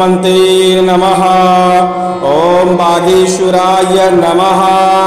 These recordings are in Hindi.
हनुमते नमः। ओम बागेश्वराय नमः।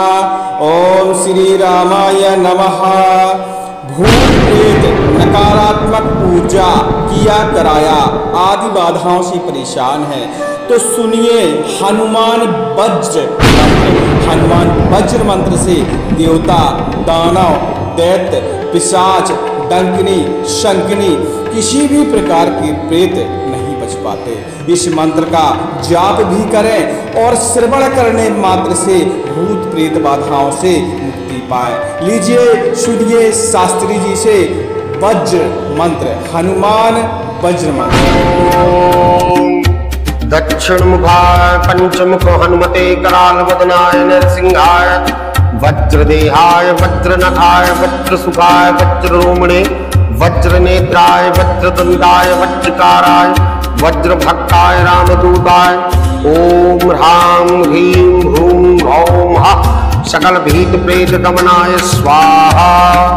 ओम श्री रामाय नमः। भूत प्रेत नकारात्मक ऊर्जा किया कराया आदि बाधाओं से परेशान है तो सुनिए हनुमान वज्र मंत्र। हनुमान वज्र मंत्र से देवता, दानव, दैत्य, पिशाच, डंकिनी, शंकिनी किसी भी प्रकार के प्रेत नहीं बच पाते। इस मंत्र का जाप भी करें और श्रवण करने मात्र से भूत प्रेत बाधाओं से मुक्ति पाए। लीजिए सुनिए शास्त्री जी से वज्र मंत्र, हनुमान वज्र मंत्र। दक्षिण मुखाय पंचमुख हनुमते कराल वदनाय नरसिंहाय वज्रदेहाय वज्रनखाय वज्रसुखाय वज्ररोमणे वज्रनेत्राय वज्रदंताय वज्रकाराय वज्रभक्ताय रामदूताय ओम ह्रां ह्रीं ह्रूं ह्रौं हः सकल भीत प्रेत दमनाय स्वाहा।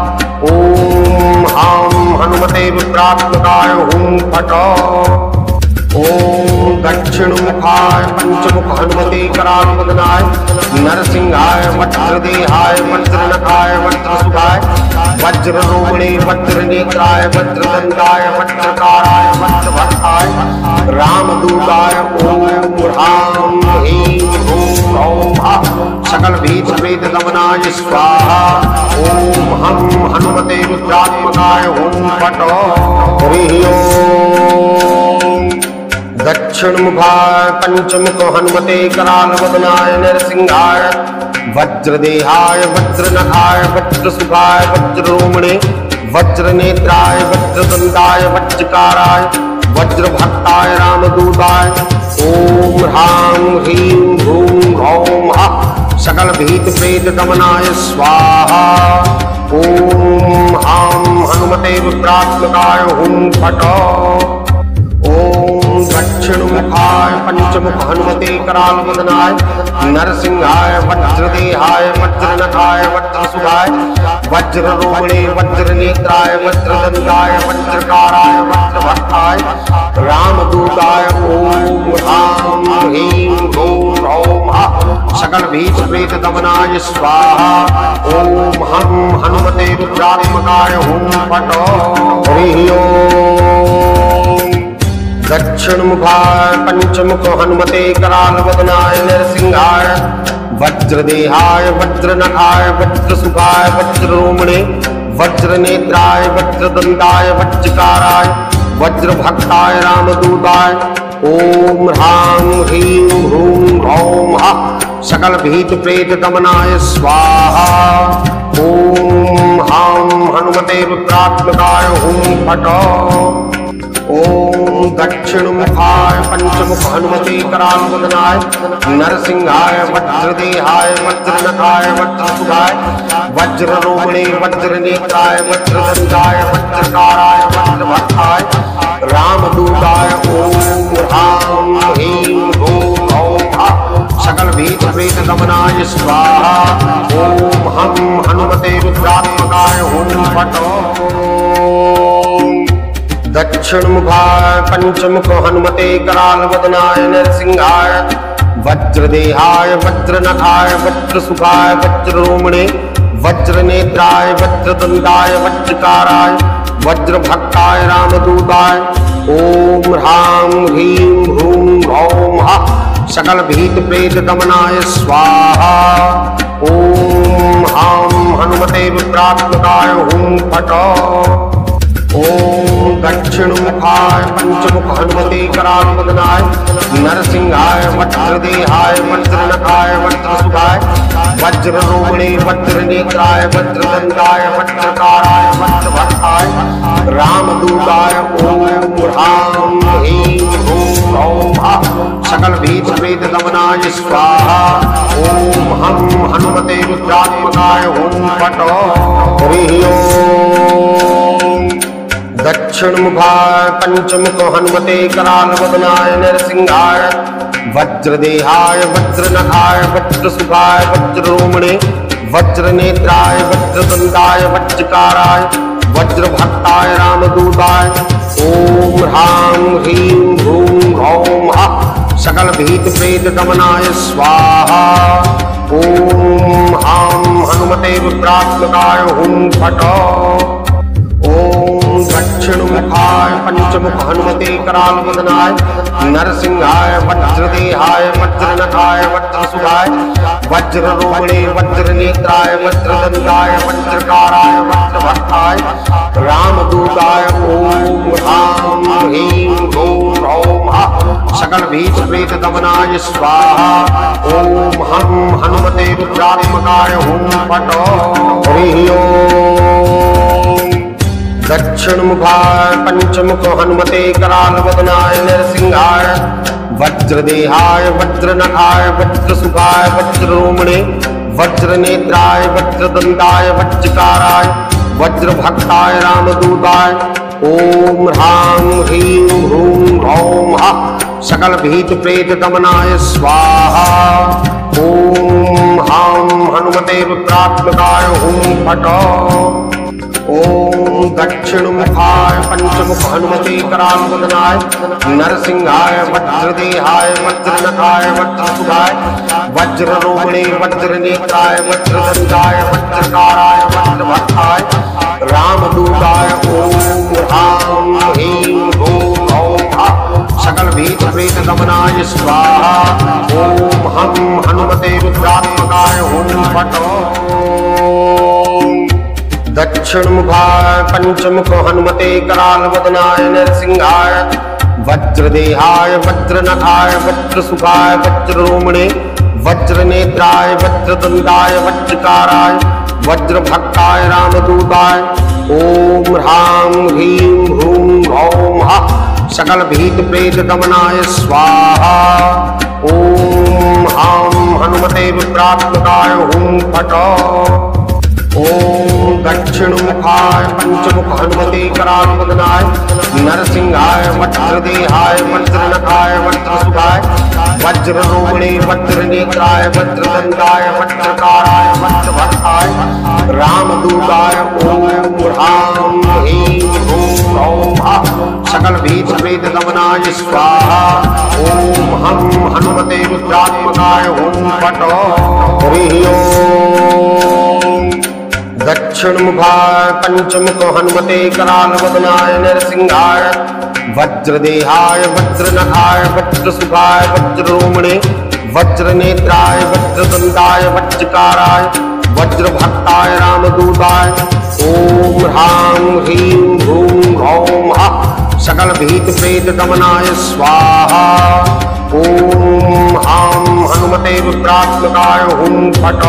ओम हां हनुमते रुद्रात्मकाय हुं फट्। ओम दक्षिण मुखाय पंचमुख हनुमते कराल वदनाय नरसिंहाय वज्रदेहाय वज्रनखाय वज्रसुखाय वज्ररोमणे वज्रनेत्राय वज्रदंताय वज्रकाराय वज्रभक्ताय रामदूताय ओम ह्रां ह्रीं ह्रूं ह्रौं हः सकल भीत प्रेत दमनाय स्वाहा। ओम हं हनुमते रुद्रात्मकाय हुं फट्। हरि ओम। दक्षिण मुखाय पंचमुख हनुमते कराल वदनाय नरसिंहाय वज्रदेहाय वज्रनखाय वज्रसुखाय वज्ररोमणे वज्रनेत्राय वज्रदंताय वज्रकाराय वज्रभक्ताय रामदूताय ओम ह्रां ह्रीं ह्रूं ह्रौं हः सकल भीत प्रेत दमनाय स्वाहा। ओम हां हनुमते रुद्रात्मकाय हुं फट्। ओम दक्षिण मुखाय पंचमुख हनुमते कराल वदनाय नरसिंहाय वज्रदेहाय वज्रनखाय वज्रसुखाय वज्ररोमणे वज्रनेत्राय वज्रदंताय वज्रकाराय वज्रभक्ताय रामदूताय ओम ह्रां ह्रीं ह्रूं ह्रौं हः सकल भीत प्रेत दमनाय स्वाहा। ओम हं हनुमते रुद्रात्मकाय हुं फट्। हरि ओम। दक्षिण मुखाय पंचमुख हनुमते कराल वदनाय नरसिंहाय वज्रदेहाय वज्रनखाय वज्रसुखाय वज्ररोमणे वज्रनेत्राय वज्रदंताय वज्रकाराय वज्रभक्ताय रामदूताय ओम ह्रां ह्रीं ह्रूं ह्रौं हः सकल भीत प्रेत दमनाय स्वाहा। ओम हां हनुमते रुद्रात्मकाय हुं फट्। ओम दक्षिण मुखाय पंचमुख हनुमते कराल वदनाय नरसिंहाय वज्रदेहाय वज्रनखाय वज्रसुखाय वज्ररोमणे वज्रनेत्राय वज्रदंताय वज्रकाराय वज्रभक्ताय रामदूताय ओम ह्रां ह्रीं ह्रूं ह्रौं हः सकल भीत प्रेत दमनाय स्वाहा। ओम हं हनुमते रुद्रात्मकाय हुं फट्। दक्षिण मुखाय पंचमुख हनुमते कराल वदनाय नरसिंहाय वज्रदेहाय वज्रनखाय वज्रसुखाय वज्ररोमणे वज्रनेत्राय वज्रदंताय वज्रकाराय वज्रभक्ताय रामदूताय ओम ह्रां ह्रीं ह्रूं ह्रौं हः सकल भीत प्रेत दमनाय स्वाहा। ओम हां हनुमते रुद्रात्मकाय हुं फट्। ओम दक्षिण मुखाय पंचमुख हनुमते कराल वदनाय नरसिंहाय वज्रदेहाय वज्रनखाय वज्रसुखाय वज्ररोमणे वज्रनेत्राय वज्रदंताय वज्रकाराय वज्रभक्ताय रामदूताय ओम ह्रां ह्रीं ह्रूं ह्रौं हः सकल भीत प्रेत दमनाय स्वाहा। ओम हं हनुमते रुद्रात्मकाय हुं फट्। हरि ओम। दक्षिण मुखाय पंचमुख हनुमते कराल वदनाय नरसिंहाय वज्रदेहाय वज्रनखाय वज्रसुखाय वज्ररोमणे वज्रनेत्राय वज्रदंताय वज्रकाराय वज्रभक्ताय रामदूताय ओम ह्रां ह्रीं ह्रूं ह्रौं हः सकल भीत प्रेत दमनाय स्वाहा। ओम हां हनुमते रुद्रात्मकाय हुं फट। ओम दक्षिण मुखाय पंचमुख हनुमते कराल वदनाय नरसिंहाय वज्रदेहाय वज्रनखाय वज्रसुधाय वज्ररोहिणे वज्रनेत्राय वज्रदंताय वज्रकाराय वज्रभक्ताय रामदूताय ओम ह्रां ह्रीं ह्रूं ह्रौं सकल भीत प्रेत दमनाय स्वाहा। ओम हं हनुमते रुद्रात्मकाय हुं फट। हरि ओम दक्षिण मुखाय पंचमुख हनुमते कराल वदनाय नरसिंहाय वज्रदेहाय वज्रनखाय वज्रसुखाय वज्ररोहिणे वज्रनेत्राय वज्रदंताय वज्रकाराय वज्रभक्ताय रामदूताय ओम ह्रां ह्रीं ह्रूं ह्रौं सकल भीत प्रेत दमनाय स्वाहा। ओम हां हनुमते रुद्रात्मकाय हुं फट। ओम दक्षिण मुखाय पंचमुख हनुमते कराल वदनाय नरसिंहाय वज्रदेहाय वज्रनखाय वज्रसुधाय वज्ररोहिणे वज्रनेत्राय वज्रदंताय वज्रकाराय वज्रभक्ताय रामदूताय ओम ह्रां ह्रीं ह्रूं ह्रौं सकल भीत प्रेत दमनाय स्वाहा। ओम हं हनुमते रुद्रात्मकाय हुं फट। दक्षिण मुखाय पंचमुख हनुमते कराल वदनाय नरसिंहाय वज्रदेहाय वज्रनखाय वज्रसुखाय वज्ररोहिणे वज्रनेत्राय वज्रदंताय वज्रकाराय वज्रभक्ताय रामदूताय ओम ह्रां ह्रीं ह्रूं ह्रौं सकल भीत प्रेत दमनाय स्वाहा। ओम हां हनुमते रुद्रात्मकाय हुं फट। ओम दक्षिण मुखाय पंचमुख हनुमते कराल वदनाय नरसिंहाय वज्रदेहाय वज्रनखाय वज्रसुधाय वज्ररोहिणे वज्रनेत्राय वज्रदंताय वज्रकाराय वज्रभक्ताय रामदूताय ओम ह्रां ह्रीं ह्रूं ह्रौं सकल भीत प्रेत दमनाय स्वाहा। ओम हं हनुमते रुद्रात्मकाय हुं फट। हरि ओम दक्षिण मुखाय पंचमुख हनुमते कराल वदनाय नरसिंहाय वज्रदेहाय वज्रनखाय वज्रसुखाय वज्ररोहिणे वज्रनेत्राय वज्रदंताय वज्रकाराय वज्रभक्ताय रामदूताय ओम ह्रां ह्रीं ह्रूं ह्रौं सकल भीत प्रेत दमनाय स्वाहा। ओम हां हनुमते रुद्रात्मकाय हुं फट।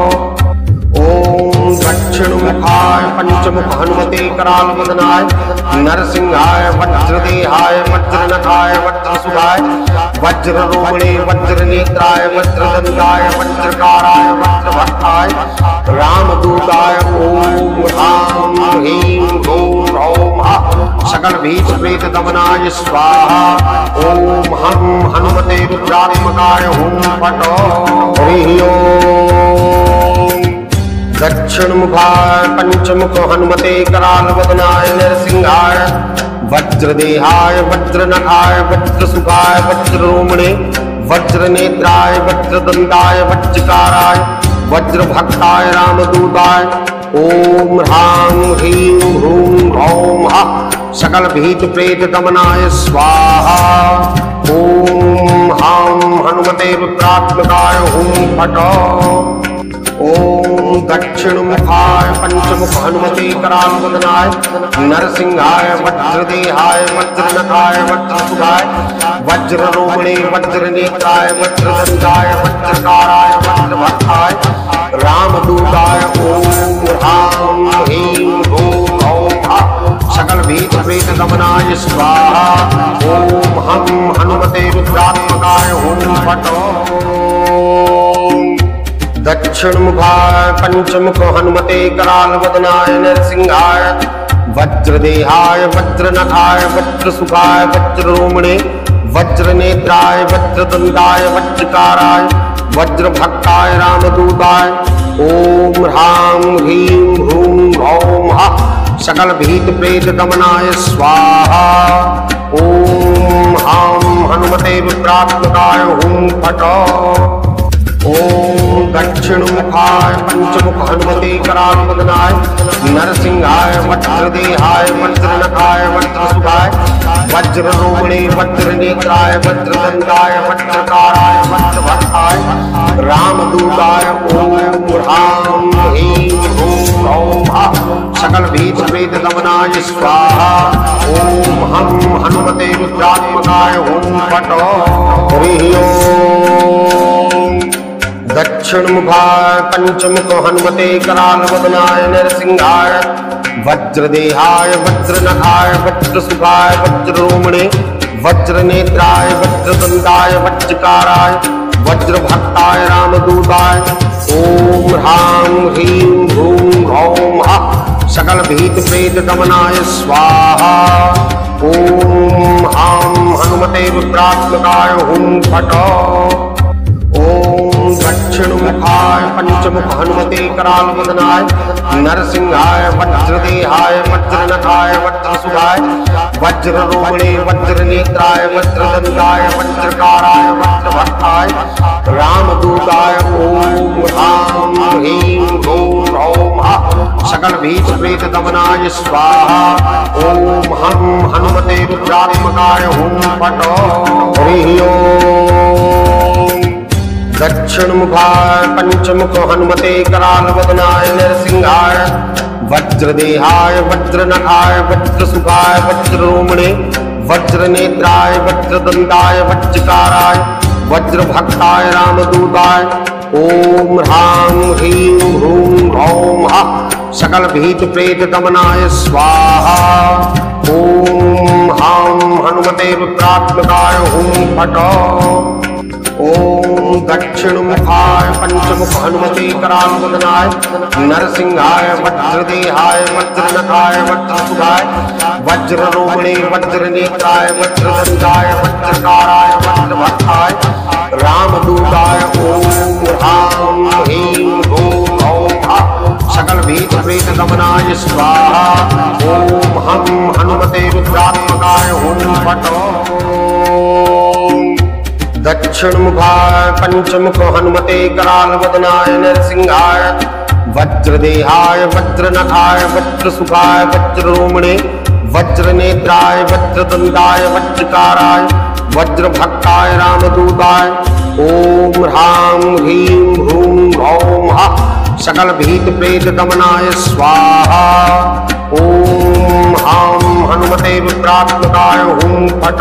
ओम दक्षिण मुखाय पंचमुख हनुमते कराल वदनाय नरसिंहाय वज्रदेहाय वज्रनखाय वज्रसुधाय वज्ररोहिणे वज्रनेत्राय वज्रदंताय वज्रकाराय वज्रभक्ताय रामदूताय ओम ह्रां ह्रीं ह्रूं ह्रौं सकल भीत प्रेत दमनाय स्वाहा। ओम हं हनुमते रुद्रात्मकाय हुं फट। हरि ओम दक्षिण मुखाय पंचमुख हनुमते कराल वदनाय नरसिंहाय वज्रदेहाय वज्रनखाय वज्रसुखाय वज्ररोहिणे वज्रनेत्राय वज्रदंताय वज्रकाराय वज्रभक्ताय रामदूताय ओम ह्रां ह्रीं ह्रूं ह्रौं सकल भीत प्रेत दमनाय स्वाहा। ओम हां हनुमते रुद्रात्मकाय हुं फट। ओम दक्षिण मुखाय पंचमुख हनुमते कराल वदनाय नरसिंहाय वज्रदेहाय वज्रनखाय वज्रसुधाय वज्ररोहिणे वज्रनेत्राय वज्रदंताय वज्रकाराय वज्रभक्ताय रामदूताय ओम ह्रां ह्रीं ह्रूं ह्रौं सकल भीत प्रेत दमनाय स्वाहा। ओम हं हनुमते रुद्रात्मकाय हुं फट। दक्षिण मुखाय पंचमुख हनुमते कराल वदनाय नरसिंहाय वज्रदेहाय वज्रनखाय वज्रसुखाय वज्ररोहिणे वज्रनेत्राय वज्रदंताय वज्रकाराय वज्रभक्ताय रामदूताय ओम ह्रां ह्रीं ह्रूं ह्रौं सकल भीत प्रेत दमनाय स्वाहा। ओम हां हनुमते रुद्रात्मकाय हुं फट। ओम दक्षिणमुखाय पंचमुख हनुमते करालवदनाय नरसिंहाय वज्रदेहाय वज्रनखाय वज्रसुधाय वज्ररोहिणे वज्रनेत्राय वज्रदंताय वज्रकाराय वज्रभक्ताय रामदूताय ओम ह्रां ह्रीं ह्रूं ह्रौं सकल भीत प्रेत दमनाय स्वाहा। ओम हम हनुमते रुद्रात्मकाय हुं फट। हरि ओम दक्षिणमुखाय पंचमुख हनुमते करालवदनाय नरसिंहाय वज्रदेहाय वज्रनखाय वज्रसुधाय वज्ररोहिणे वज्रनेत्राय वज्रदंताय वज्रकाराय वज्रभक्ताय रामदूताय ओम ह्रां ह्रीं ह्रूं ह्रौं सकल भीत प्रेत दमनाय स्वाहा। ओम हम हनुमते रुद्रात्मकाय हुं फट। ओम दक्षिणमुखाय पंचमुख हनुमते करालवदनाय नरसिंहाय वज्रदेहाय वज्रनखाय वज्रसुधाय वज्ररोहिणे वज्रनेत्राय वज्रदंताय वज्रकाराय वज्रभक्ताय रामदूताय ओम ह्रां ह्रीं ह्रूं ह्रौं सकल भीत प्रेत दमनाय स्वाहा। ओम हम हनुमते रुद्रात्मकाय हुं फट। हरि ओम दक्षिणमुखाय पंचमुख हनुमते करालवदनाय नरसिंहाय वज्रदेहाय वज्रनखाय वज्रसुधाय वज्ररोहिणे वज्रनेत्राय वज्रदंताय वज्रकाराय वज्रभक्ताय रामदूताय ओम ह्रां ह्रीं ह्रूं ह्रौं सकल भीत प्रेत दमनाय स्वाहा। ओम हम हनुमते रुद्रात्मकाय हुं फट। ओम दक्षिणमुखाय पंचमुख हनुमते करालवदनाय नरसिंहाय वज्रदेहाय वज्रनखाय वज्रसुधाय वज्ररोहिणे वज्रनेत्राय वज्रदंताय वज्रकाराय वज्रभक्ताय रामदूताय ओम ह्रां ह्रीं ह्रूं ह्रौं सकल भीत प्रेत दमनाय स्वाहा। ओम हम हनुमते रुद्रात्मकाय हुं फट। दक्षिणमुखाय पंचमुख हनुमते करालवदनाय नरसिंहाय वज्रदेहाय वज्रनखाय वज्रसुधाय वज्ररोहिणे वज्रनेत्राय वज्रदंताय वज्रकाराय वज्रभक्ताय रामदूताय ओम ह्रां ह्रीं ह्रूं ह्रौं सकल भीत प्रेत दमनाय स्वाहा। ओम हम हनुमते रुद्रात्मकाय हुं फट।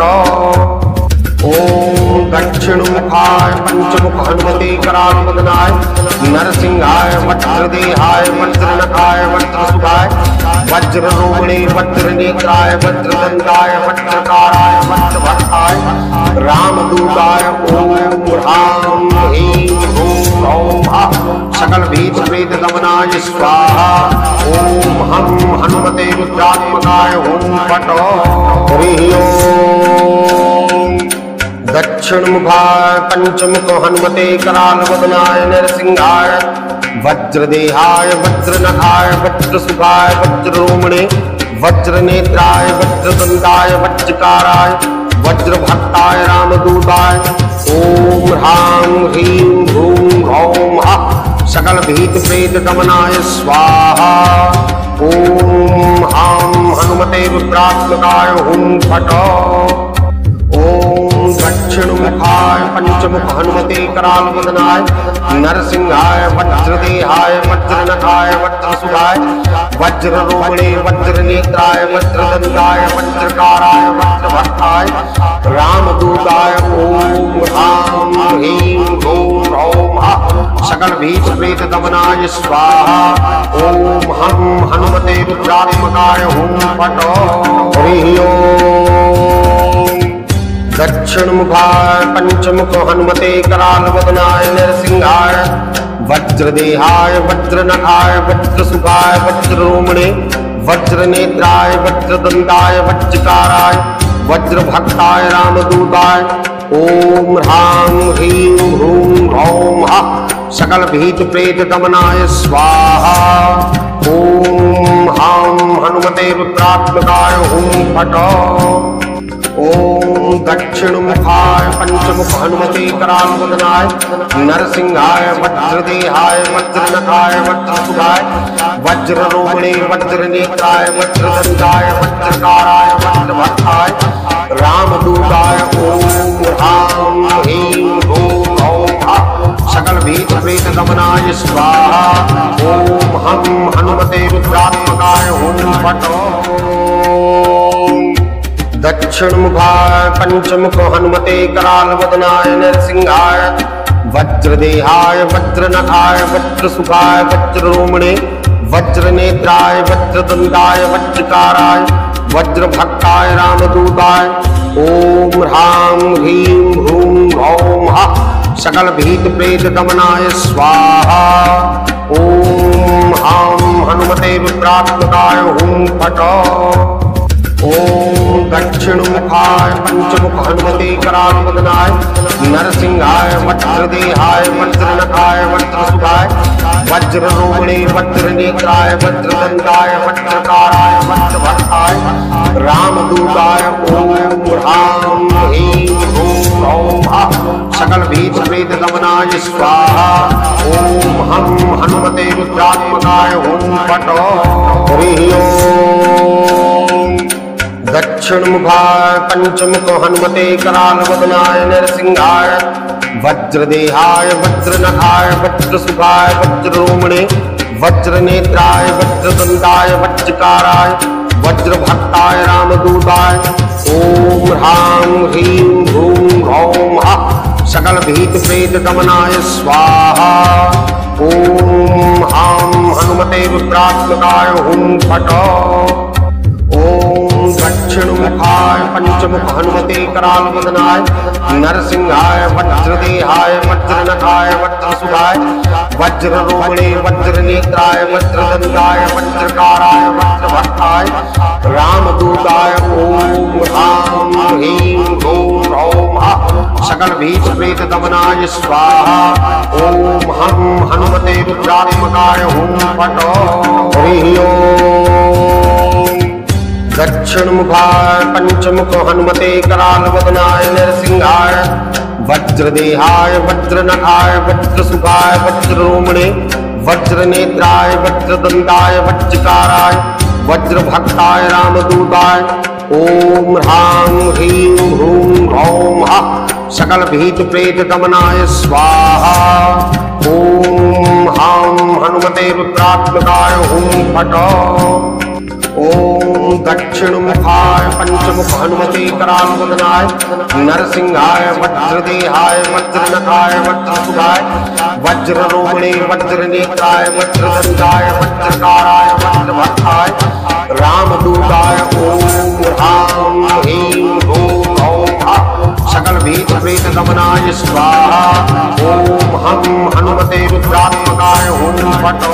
ओम दक्षिणमुखाय पंचमुख हनुमते करालवदनाय नरसिंहाय वज्रदेहाय वज्रनखाय वज्रसुधाय वज्ररोहिणे वज्रनेत्राय वज्रदंताय वज्रकाराय वज्रभक्ताय रामदूताय ओम ह्रां ह्रीं ह्रूं ह्रौं सकल भीत प्रेत दमनाय स्वाहा। ओम हम हनुमते रुद्रात्मकाय हुं फट। हरि ओम दक्षिणमुखाय पंचमुख हनुमते करालवदनाय नरसिंहाय वज्रदेहाय वज्रनखाय वज्रसुधाय वज्ररोहिणे वज्रनेत्राय वज्रदंताय वज्रकाराय वज्रभक्ताय रामदूताय ओम ह्रां ह्रीं ह्रूं ह्रौं सकल भीत प्रेत दमनाय स्वाहा। ओम हम हनुमते रुद्रात्मकाय हुं फट। ओम दक्षिणमुखाय पंचमुख हनुमते करालवदनाय नरसिंहाय वज्रदेहाय वज्रनखाय वज्रसुधाय वज्ररोहिणे वज्रनेत्राय वज्रदंताय वज्रकाराय वज्रभक्ताय रामदूताय ओम ह्रां ह्रीं ह्रूं ह्रौं सकल भीत प्रेत दमनाय स्वाहा। ओम हम हनुमते रुद्रात्मकाय हुं फट। हरि ओम दक्षिणमुखाय पंचमुख हनुमते करालवदनाय नरसिंहाय वज्रदेहाय वज्रनखाय वज्रसुधाय वज्ररोहिणे वज्रनेत्राय वज्रदंताय वज्रकाराय वज्रभक्ताय रामदूताय ओम ह्रां ह्रीं ह्रूं ह्रौं सकल भीत प्रेत दमनाय स्वाहा। ओम हम हनुमते रुद्रात्मकाय हुं फट। ओम दक्षिणमुखाय पंचमुख हनुमते करालवदनाय नरसिंहाय वज्रदेहाय वज्रनखाय वज्रसुधाय वज्ररोहिणे वज्रनेत्राय वज्रदंताय वज्रकाराय वज्रभक्ताय रामदूताय ओम ह्रां ह्रीं ह्रूं ॐ सकल भीत प्रेत दमनाय स्वाहा ओम हम हनुमते रुद्रात्मकाय हुं फट् दक्षिणमुखाय पंचमुख हनुमते करालवदनाय नरसिंहाय वज्रदेहाय वज्रनखाय वज्रसुखाय वज्ररोहिणे वज्रनेत्राय वज्रदंताय वज्रकाराय वज्रभक्ताय रामदूताय ओम ह्रां ह्रीं ह्रूं ॐ सकल भीत प्रेत दमनाय स्वाहा ओम हम हनुमते रुद्रात्मकाय हुं फट् ओम दक्षिणमुखाय पंचमुख हनुमते करालवदनाय नरसिंहाय वज्रदेहाय वज्रनखाय वज्रसुधाय वज्ररोहिणे वज्रनेत्राय वज्रदंताय वज्रकाराय वज्रभक्ताय रामदूताय ओम ह्रां ह्रीं ह्रूं ॐ सकल भीत प्रेत दमनाय स्वाहा ओम हम हनुमते रुद्रात्मकाय हुं फट् हरि ओम दक्षिणमुखाय पंचमुख हनुमते करालवदनाय नरसिंहाय वज्रदेहाय वज्रनखाय वज्रसुखाय वज्ररोहिणे वज्रनेत्राय वज्रदंताय वज्रकाराय वज्रभक्ताय रामदूताय ओम ह्रां ह्रीं ह्रूं ॐ सकल भीत प्रेत दमनाय स्वाहा ओम हम हनुमते रुद्रात्मकाय हुं फट् ओम दक्षिणमुखाय पंचमुख हनुमते करालवदनाय नरसिंहाय वज्रदेहाय वज्रनखाय वज्रसुधाय वज्ररोहिणे वज्रनेत्राय वज्रदंताय वज्रकाराय वज्रभक्ताय रामदूताय ओम ह्रां ह्रीं ह्रूं ॐ सकल भीत प्रेत दमनाय स्वाहा ओम हम हनुमते रुद्रात्मकाय हुं फट् हरि ओम दक्षिणमुखाय पंचमुख हनुमते करालवदनाय नरसिंहाय वज्रदेहाय वज्रनखाय वज्रसुखाय वज्ररोहिणे वज्रनेत्राय वज्रदंताय वज्रकाराय वज्रभक्ताय रामदूताय ओम ह्रां ह्रीं ह्रूं ॐ सकल भीत प्रेत दमनाय स्वाहा ओम हम हनुमते रुद्रात्मकाय हुं फट् ओम दक्षिणमुखाय पंचमुख हनुमते करालवदनाय नरसिंहाय वज्रदेहाय वज्रनखाय वज्रसुधाय वज्ररोहिणे वज्रनेत्राय वज्रदंताय वज्रकाराय वज्रभक्ताय रामदूताय ओम ह्रां ह्रीं ह्रूं ॐ सकल भीत प्रेत दमनाय स्वाहा ओम हम हनुमते रुद्रात्मकाय हुं फट्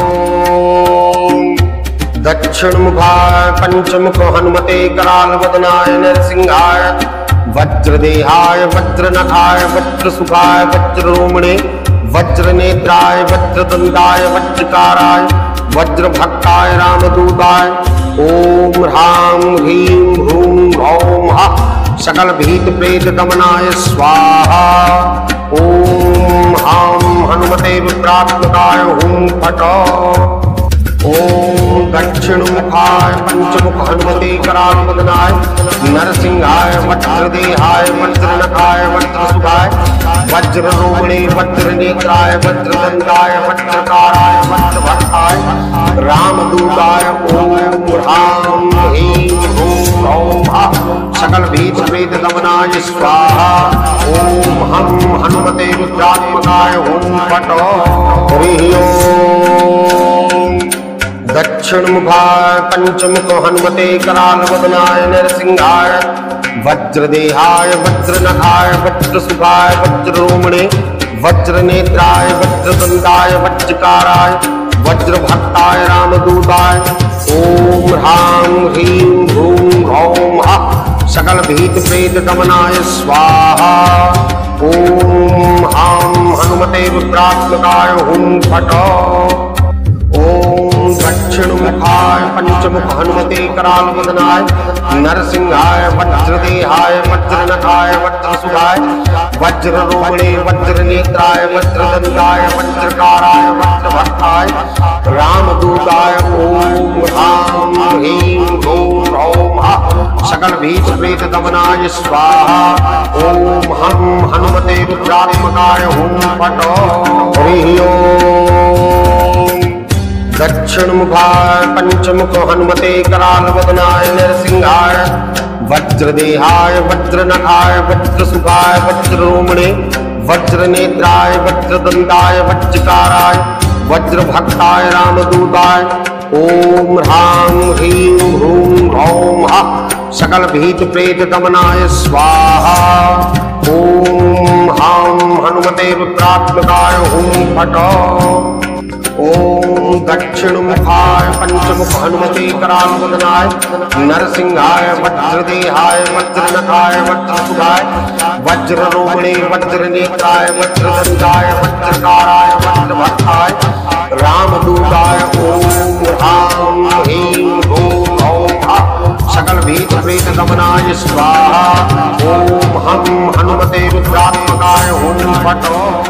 दक्षिणमुखाय पंचमुख हनुमते करालवदनाय नरसिंहाय वज्रदेहाय वज्रनखाय वज्रसुखाय वज्ररोहिणे वज्रनेत्राय वज्रदंताय वज्रकाराय वज्रभक्ताय रामदूताय ओम ह्रां ह्रीं ह्रूं ॐ सकल भीत प्रेत दमनाय स्वाहा ओम हम हनुमते रुद्रात्मकाय हुं फट् ओम दक्षिणमुखाय पंचमुख हनुमते करालवदनाय नरसिंहाय वज्रदेहाय वज्रनखाय वज्रसुधाय वज्ररोहिणे वज्रनेत्राय वज्रदंताय वज्रकाराय वज्रभक्ताय रामदूताय ओम ह्रां ह्रीं ह्रूं ॐ सकल भीत प्रेत दमनाय स्वाहा ओम हम हनुमते रुद्रात्मकाय हुं फट् हरि ओम दक्षिणमुखाय पंचमुख हनुमते करालवदनाय नरसिंहाय वज्रदेहाय वज्रनखाय वज्रसुखाय वज्ररोहिणे वज्रनेत्राय वज्रदंताय वज्रकाराय वज्रभक्ताय रामदूताय ओम ह्रां ह्रीं ह्रूं ॐ सकल भीत प्रेत दमनाय स्वाहा ओम हम हनुमते रुद्रात्मकाय हुं फट् ओम दक्षिण मुखाय पंचमुख हनुमते कराल वदनाय नरसिंहाय वज्रदेहाय वज्रनखाय वज्रसुधाय वज्ररोहिणे वज्रनेत्राय वज्रदंताय वज्रकाराय वज्रभक्ताय रामदूताय ओम ह्रां ह्रीं ह्रूं ह्रौं सकल भीत प्रेत दमनाय स्वाहा ओम हम हनुमते रुद्रात्मकाय हुं फट ह्रीं ओम दक्षिण मुखाय पंचमुख हनुमते कराल वदनाय नरसिंहाय वज्रदेहाय वज्रनखाय वज्रसुखाय वज्ररोहिणे वज्रनेत्राय वज्रदंताय वज्रकाराय वज्रभक्ताय रामदूताय ओम ह्रां ह्रीं ह्रूं ह्रौं सकल भीत प्रेत दमनाय स्वाहा ओम हां हनुमते रुद्रात्मकाय हुं फट ओम दक्षिण मुखाय पंचमुख हनुमते कराल वदनाय नरसिंहाय वज्रदेहाय वज्रनखाय वज्रसुधाय वज्ररोहिणे वज्रनेत्राय वज्रदंताय वज्रकाराय वज्रभक्ताय रामदूताय ओम ह्रां ह्रीं ह्रूं ह्रौं सकल भीत प्रेत दमनाय स्वाहा ओम हम हनुमते रुद्रात्मकाय हुं फट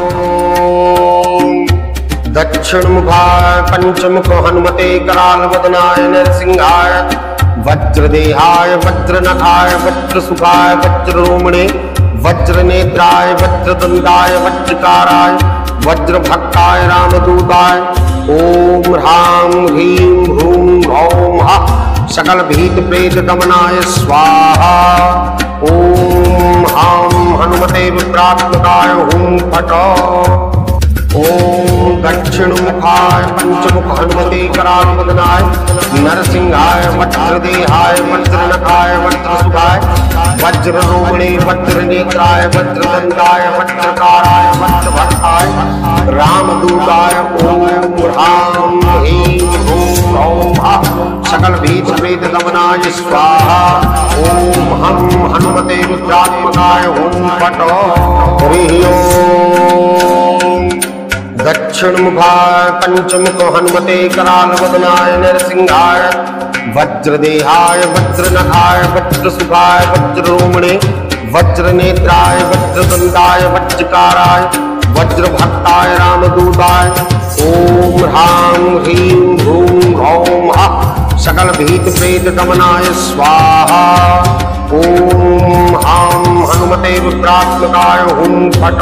दक्षिण मुखाय पंचमुख हनुमते कराल वदनाय नरसिंहाय वज्रदेहाय वज्रनखाय वज्रसुखाय वज्ररोहिणे वज्रनेत्राय वज्रदंताय वज्रकाराय वज्रभक्ताय रामदूताय ओम ह्रां ह्रीं ह्रूं ह्रौं सकल भीत प्रेत दमनाय स्वाहा ओम हां हनुमते रुद्रात्मकाय हुं फट ओम दक्षिण मुखाय पंचमुख हनुमते कराल वदनाय नरसिंहाय वज्रदेहाय वज्रनखाय वज्रसुधाय वज्ररोहिणे वज्रनेत्राय वज्रदंताय वज्रकाराय वज्रभक्ताय रामदूताय ओम ह्रां ह्रीं ह्रूं ह्रौं सकल भीत प्रेत दमनाय स्वाहा ओम हम हनुमते रुद्रात्मकाय हुं फट ह्रीं ओम दक्षिण मुखाय पंचमुख हनुमते कराल वदनाय नरसिंहाय वज्रदेहाय वज्रनखाय वज्रसुखाय वज्ररोहिणे वज्रनेत्राय वज्रदंताय वज्रकाराय वज्रभक्ताय रामदूताय ओम ह्रां ह्रीं ह्रूं ह्रौं सकल भीत प्रेत दमनाय स्वाहा ओम हां हनुमते रुद्रात्मकाय हुं फट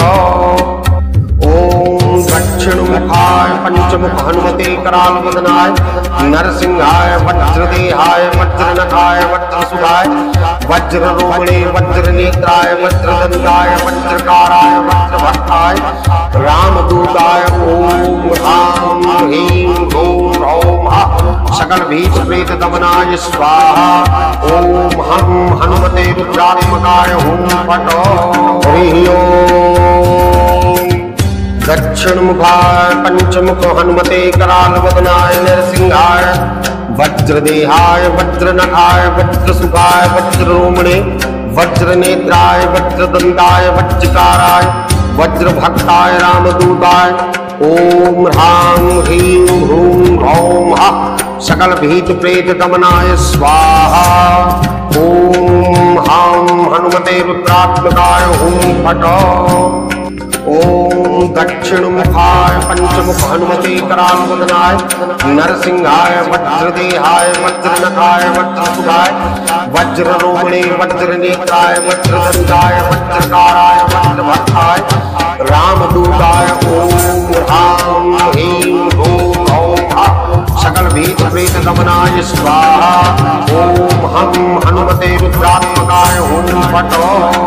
ओम दक्षिण मुखाय पंचमुख हनुमते कराल वदनाय नरसिंहाय वज्रदेहाय वज्रनखाय वज्रसुधाय वज्ररोहिणे वज्रनेत्राय वज्रदंताय वज्रकाराय वज्रभक्ताय रामदूताय ओम ह्रां ह्रीं ह्रूं ह्रौं सकल भीत प्रेत दमनाय स्वाहा ओम हम हनुमते रुद्रात्मकाय हुं फट ह्रीं ओम दक्षिण मुखाय पंचमुख हनुमते कराल वदनाय नरसिंहाय वज्रदेहाय वज्रनखाय वज्रसुखाय वज्ररोहिणे वज्रनेत्राय वज्रदंताय वज्रकाराय वज्रभक्ताय रामदूताय ओम ह्रां ह्रीं ह्रूं ह्रौं सकल भीत प्रेत दमनाय स्वाहा ओम हां हनुमते रुद्रात्मकाय हुं फट ओम दक्षिण मुखाय पंचमुख हनुमते कराल वदनाय नरसिंहाय वज्रदेहाय वज्रनखाय वज्रसुधाय वज्ररोहिणे वज्रनेत्राय वज्रदंताय वज्रकाराय वज्रभक्ताय रामदूताय ओम ह्रां ह्रीं ह्रूं ह्रौं सकल भीत प्रेत दमनाय स्वाहा ओम हम हनुमते रुद्रात्मकाय हुं फट